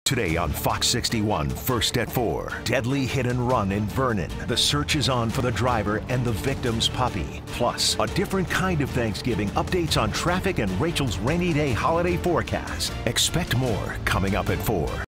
Today on Fox 61, First at 4. Deadly hit and run in Vernon. The search is on for the driver and the victim's puppy. Plus, a different kind of Thanksgiving, updates on traffic and Rachel's rainy day holiday forecast. Expect more coming up at 4.